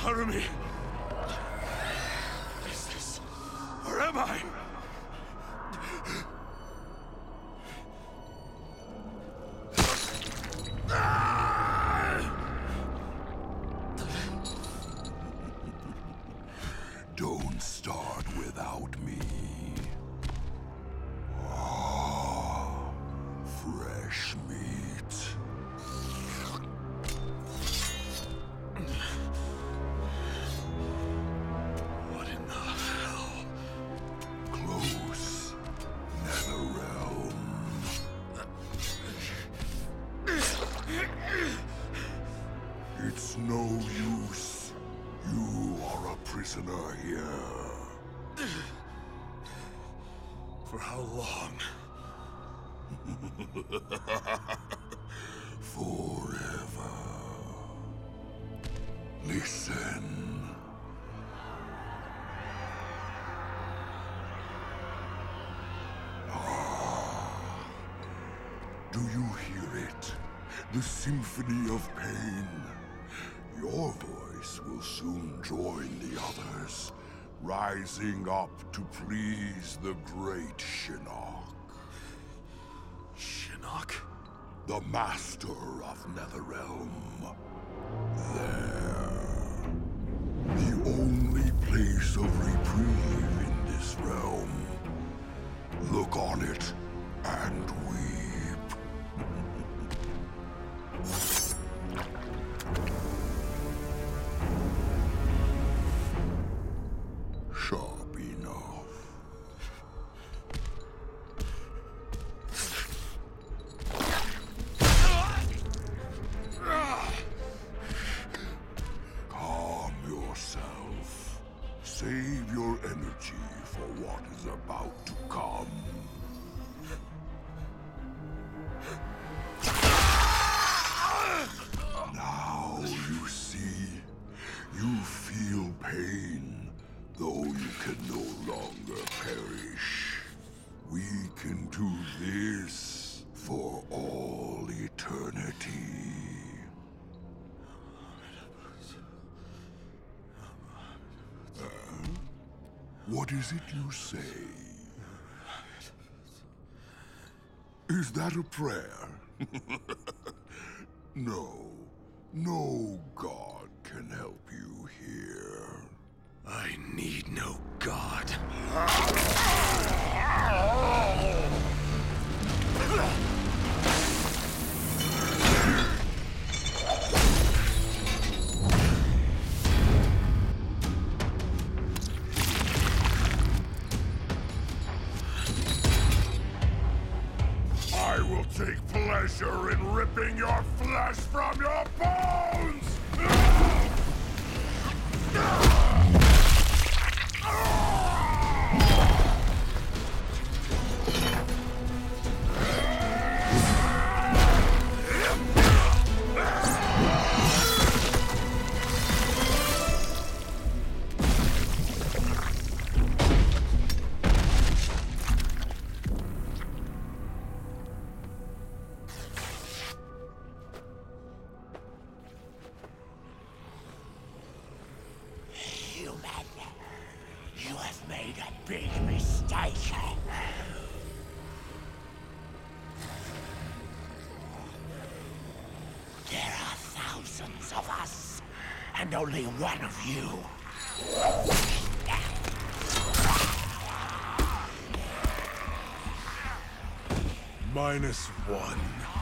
Cover me. Is this... Where am I? Don't start without me. Fresh meat. What in the hell? Close. Netherrealm. It's no use. You are a prisoner here. For how long? Forever. Listen. Do you hear it? The symphony of pain. Your voice will soon join the others, rising up to please the great Shinnok. Shinnok? The master of Netherrealm. There. The only place of reprieve in this realm. Look on it and weep. Sharp enough. Calm yourself. Save your energy for what is about to come. Now you see, you feel pain, though you can no longer perish. We can do this for all eternity. What is it you say? Is that a prayer? No. No god can help you here. I need no god. I will take pleasure in ripping your flesh from your bones! You have made a big mistake. There are thousands of us, and only one of you. -1.